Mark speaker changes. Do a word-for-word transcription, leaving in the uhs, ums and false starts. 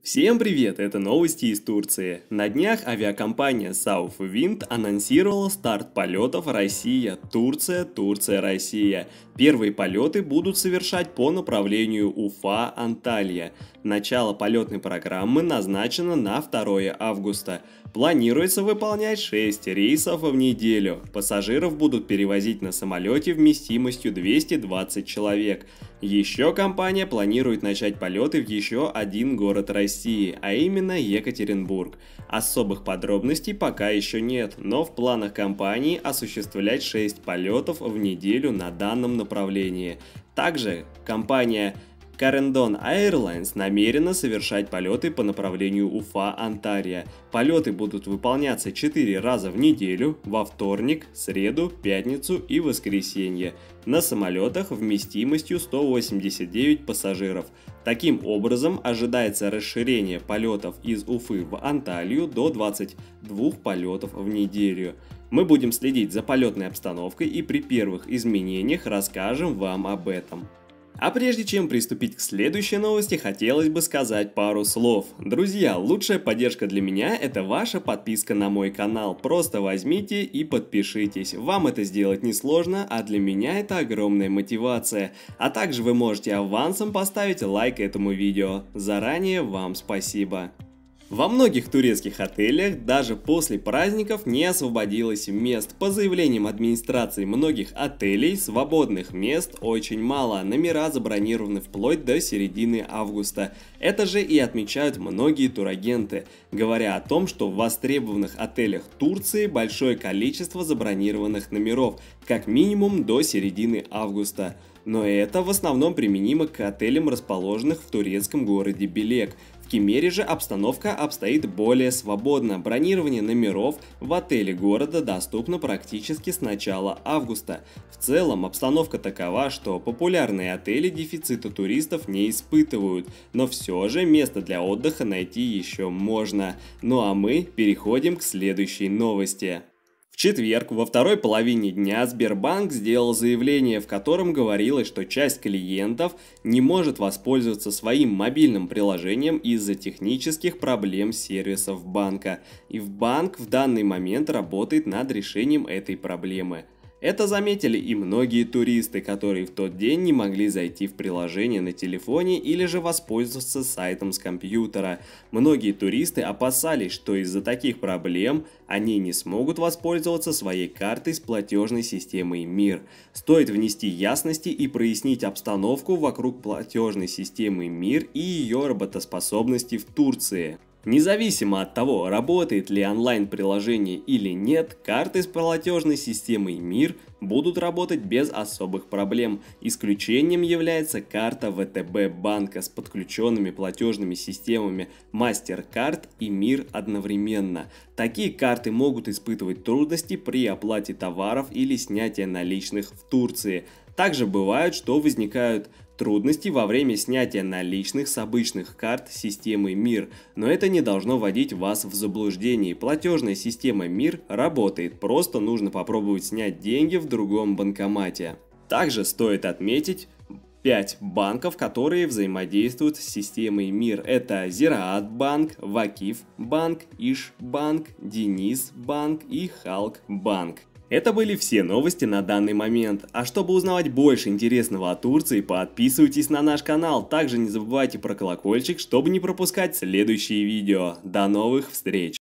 Speaker 1: Всем привет, это новости из Турции. На днях авиакомпания Southwind анонсировала старт полетов Россия, Турция, Турция, Россия. Первые полеты будут совершать по направлению Уфа, Анталия. Начало полетной программы назначено на второе августа. Планируется выполнять шесть рейсов в неделю. Пассажиров будут перевозить на самолете вместимостью двести двадцать человек. Еще компания планирует начать полеты в еще один город России, а именно Екатеринбург. Особых подробностей пока еще нет, но в планах компании осуществлять шесть полетов в неделю на данном направлении. Также компания Corendon Airlines намерена совершать полеты по направлению Уфа-Анталия. Полеты будут выполняться четыре раза в неделю, во вторник, среду, пятницу и воскресенье, на самолетах вместимостью сто восемьдесят девять пассажиров. Таким образом, ожидается расширение полетов из Уфы в Анталию до двадцати двух полетов в неделю. Мы будем следить за полетной обстановкой и при первых изменениях расскажем вам об этом. А прежде чем приступить к следующей новости, хотелось бы сказать пару слов. Друзья, лучшая поддержка для меня – это ваша подписка на мой канал. Просто возьмите и подпишитесь. Вам это сделать несложно, а для меня это огромная мотивация. А также вы можете авансом поставить лайк этому видео. Заранее вам спасибо. Во многих турецких отелях даже после праздников не освободилось мест. По заявлениям администрации многих отелей, свободных мест очень мало, номера забронированы вплоть до середины августа. Это же и отмечают многие турагенты, говоря о том, что в востребованных отелях Турции большое количество забронированных номеров, как минимум до середины августа. Но это в основном применимо к отелям, расположенных в турецком городе Белек. В Кемере же обстановка обстоит более свободно. Бронирование номеров в отеле города доступно практически с начала августа. В целом обстановка такова, что популярные отели дефицита туристов не испытывают, но все же место для отдыха найти еще можно. Ну а мы переходим к следующей новости. В четверг во второй половине дня Сбербанк сделал заявление, в котором говорилось, что часть клиентов не может воспользоваться своим мобильным приложением из-за технических проблем сервисов банка. И в банк в данный момент работает над решением этой проблемы. Это заметили и многие туристы, которые в тот день не могли зайти в приложение на телефоне или же воспользоваться сайтом с компьютера. Многие туристы опасались, что из-за таких проблем они не смогут воспользоваться своей картой с платежной системой МИР. Стоит внести ясности и прояснить обстановку вокруг платежной системы МИР и ее работоспособности в Турции. Независимо от того, работает ли онлайн-приложение или нет, карты с платежной системой МИР будут работать без особых проблем. Исключением является карта ВТБ банка с подключенными платежными системами MasterCard и МИР одновременно. Такие карты могут испытывать трудности при оплате товаров или снятии наличных в Турции. Также бывает, что возникают трудности во время снятия наличных с обычных карт системы МИР, но это не должно вводить вас в заблуждение. Платежная система МИР работает, просто нужно попробовать снять деньги в другом банкомате. Также стоит отметить пять банков, которые взаимодействуют с системой МИР. Это Зираат банк, Вакиф банк, Иш банк, Денис банк и Халк банк. Это были все новости на данный момент. А чтобы узнавать больше интересного о Турции, подписывайтесь на наш канал. Также не забывайте про колокольчик, чтобы не пропускать следующие видео. До новых встреч!